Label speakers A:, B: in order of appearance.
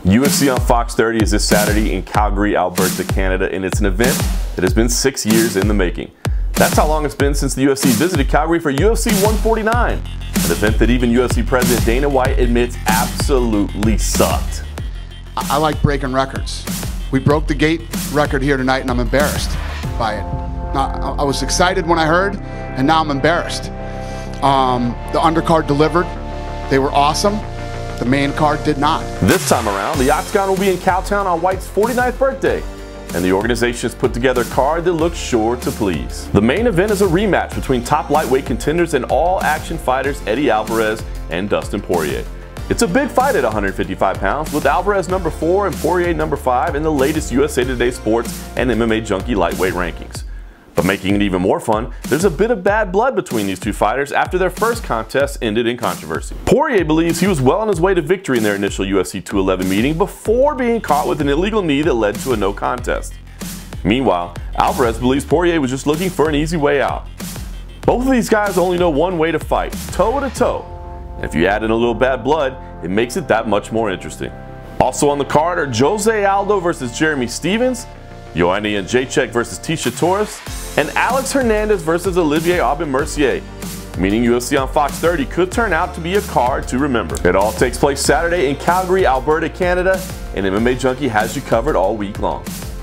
A: UFC on Fox 30 is this Saturday in Calgary, Alberta, Canada, and it's an event that has been 6 years in the making. That's how long it's been since the UFC visited Calgary for UFC 149, an event that even UFC President Dana White admits absolutely sucked.
B: I like breaking records. We broke the gate record here tonight and I'm embarrassed by it. I was excited when I heard, and now I'm embarrassed. The undercard delivered. They were awesome. The main card did not.
A: This time around, the Octagon will be in Cowtown on White's 49th birthday, and the organization has put together a card that looks sure to please. The main event is a rematch between top lightweight contenders and all-action fighters Eddie Alvarez and Dustin Poirier. It's a big fight at 155 pounds, with Alvarez number 4 and Poirier number 5 in the latest USA Today Sports and MMA Junkie lightweight rankings. But making it even more fun, there's a bit of bad blood between these two fighters after their first contest ended in controversy. Poirier believes he was well on his way to victory in their initial UFC 211 meeting before being caught with an illegal knee that led to a no contest. Meanwhile, Alvarez believes Poirier was just looking for an easy way out. Both of these guys only know one way to fight, toe to toe. And if you add in a little bad blood, it makes it that much more interesting. Also on the card are Jose Aldo versus Jeremy Stephens, Joanna Jędrzejczyk versus Tecia Torres, and Alex Hernandez versus Olivier Aubin-Mercier, meaning UFC on Fox 30 could turn out to be a card to remember. It all takes place Saturday in Calgary, Alberta, Canada, and MMA Junkie has you covered all week long.